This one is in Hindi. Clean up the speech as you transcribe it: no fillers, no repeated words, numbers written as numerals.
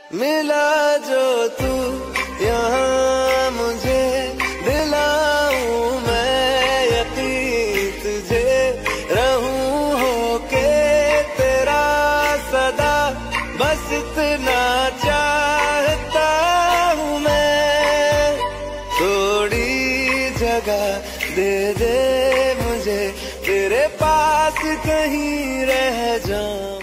मिला जो तू यहाँ मुझे, दिलाऊं मैं यकीन तुझे, रहूं होके तेरा सदा, बस इतना चाहता हूँ मैं। थोड़ी जगह दे दे मुझे, तेरे पास कहीं रह जाऊं।